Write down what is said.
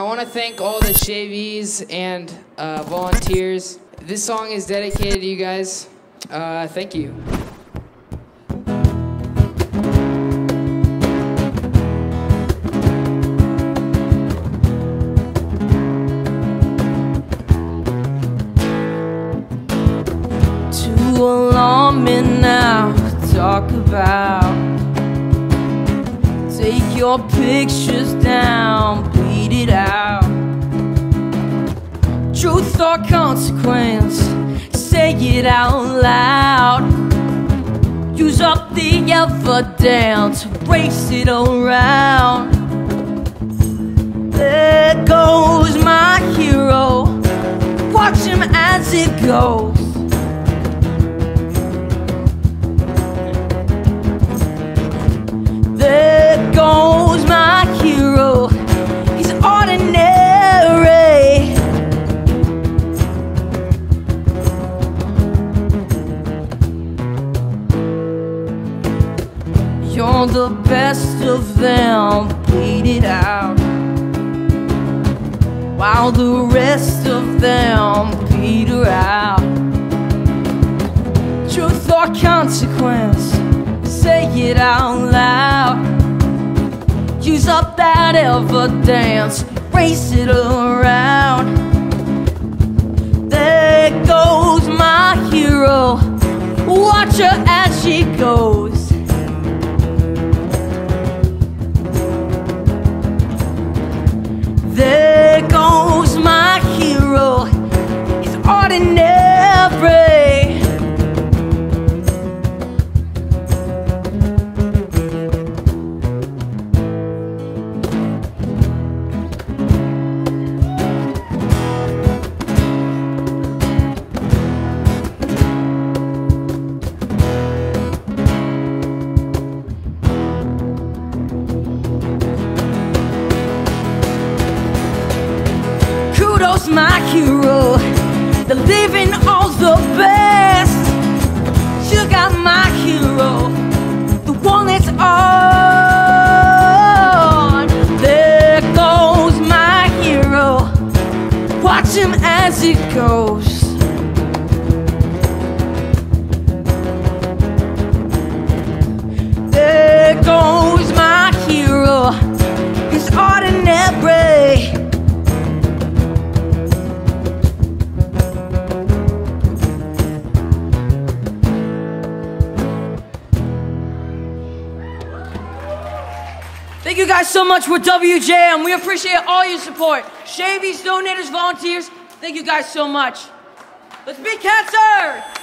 I want to thank all the Shavies and volunteers. This song is dedicated to you guys. Thank you. Too alarming now to talk about. Take your pictures down, bleed it out. Truth or consequence, say it out loud. Use up the evidence, race it around. There goes my hero, watch him as it goes. There goes my hero, he's ordinary. You're the best of them, bleed it out, while the rest of them peter out. Truth or consequence, say it out loud. Use up that evidence, race it around. There goes my hero, watch her as she goes. There goes my hero, he's ordinary. Kudos my hero, they're living all the best. You got my hero, the one that's on. There goes my hero, watch him as he goes. There goes my hero, he's ordinary. Thank you guys so much for WJM. We appreciate all your support. Shavies, donators, volunteers, thank you guys so much. Let's beat cancer!